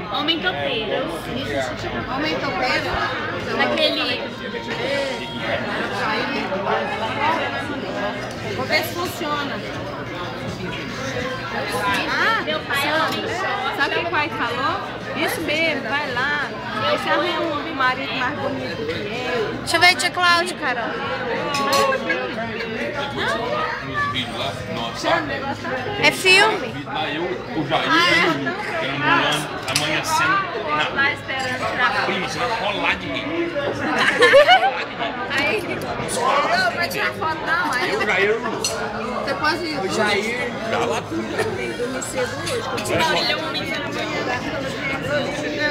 Homem topeiro. Homem topeiro? Naquele... Vou ver se funciona. Meu pai é homem short. Sabe o que o pai falou? Isso mesmo, vai lá. Aí você arruma um marido mais bonito que eu. Deixa eu ver, tia Cláudia, Carol. É filme? O Jair, amanhecendo Lá esperando tirar. prima, você vai rolar de mim. Aí, não, vai tirar foto não. Aí O Jair, você pode ir. O Jair. tá lá. Dormir cedo hoje. Não, ele é um homem.